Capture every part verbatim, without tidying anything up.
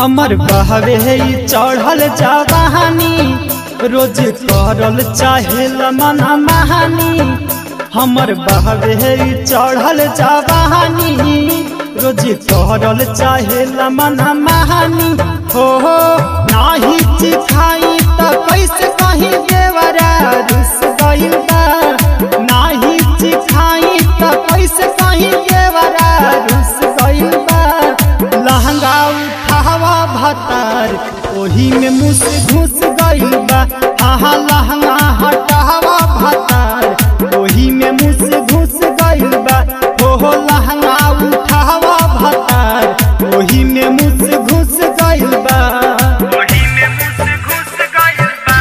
हमर बहवे चढ़ल जवानी रोज करल चाहे मन महानी। हमर बहवे चढ़ल जवानी रोज करल चाहे मन महानी। हो हो नाही चिखाई त कैसे कहीं देवरा रुस गइल बा। नाही चिखाई त कैसे कहीं देवरा रुस गइल बा। लहंगा उठावा भतार ओही में मुस घुस गइल बा। हाँ लहंगा हटावा भतार ओही में मुस घुस गइल बा। हो हो लहंगा उठावा भतार ओही में मुस घुस गइल बा। ओही में मुस घुस गइल बा।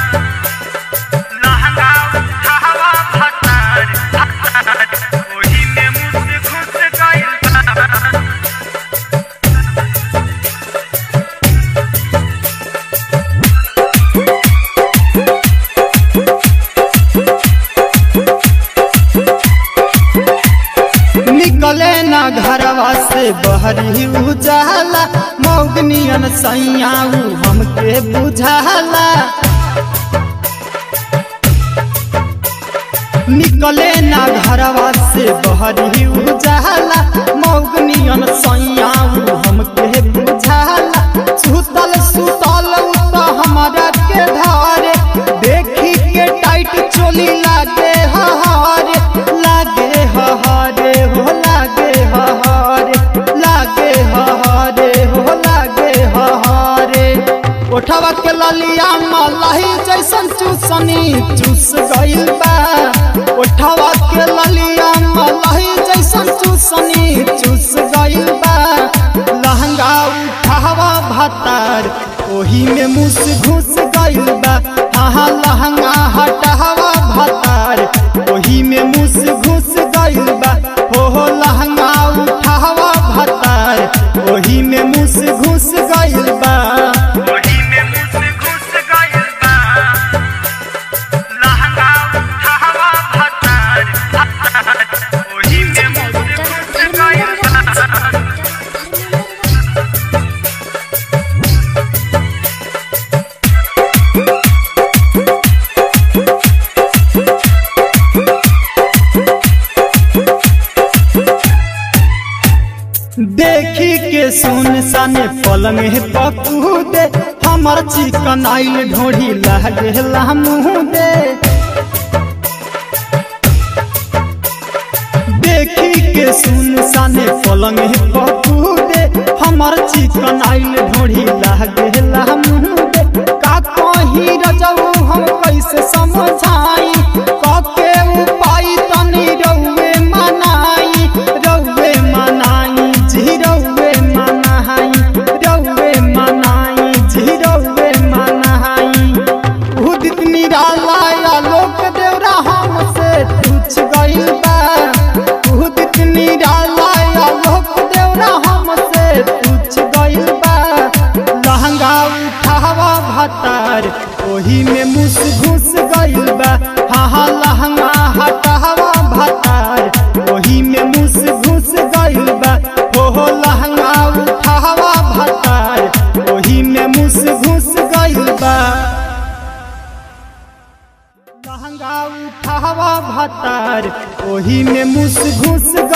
लहंगा उठावा भतार ओही में मुस घुस गइल बा। निकले ना घरवा से बहरी उजाला मौगनियन सैयाऊ हमके बुझाला। निकले ना घरवा से बहरी उजाला मौगनियन सैयाऊ हमके बुझाला। सुतल सुतल उत हमारा के धारे देखी के टाइट चोली लागे हहारे लागे हहारे हो लागे हहारे लागे हहारे हो लागे हहारे। उठवा के ललिया मलाही जैसन चूसनी चूस गइल बा। उठवा के ललिया मलाही जैसन चूसनी चूस गइल बा। लहंगा उठावा भतार ओही में मुस घुस गइल बा। हाँ लहंगा हटावा भतार ओही में मुस घुस गइल बा। हो हो लहंगा उठावा भतार ओही में मुस घुस गइल बा। ओही में मुस घुस गइल बा। लहंगा उठावा भतार ओही में मुस घुस गइल बा। देखी के सुन सने पलंग पकूदे हमर चिकन आइल ढोढ़ी लागे मुँह दे। देखी के सुन सने पलंग पकूदे हमर चिकन आइल ढोढ़ी लागे मुँह दे। का कहीं रजऊ हम कैसे समझाई कके उपाय तनी रउए मनाई रउए मनाई जी रउए मनाई रउए मनाई जी रउए मनाई। उदित निराला आलोक देवरा हमसे तुच्छ गइल बा। उदित निराला आलोक देवरा हमसे तुच्छ गइल बा। लहंगा उठावा भतार ओही में मुस घुस गइल बा। हाँ लहंगा हटावा भतार ओही में मुस घुस गइल बा। हो हो लहंगा उठावा भतार ओही में मुस घुस गइल बा। लहंगा उठावा भतार ओही में मुस घुस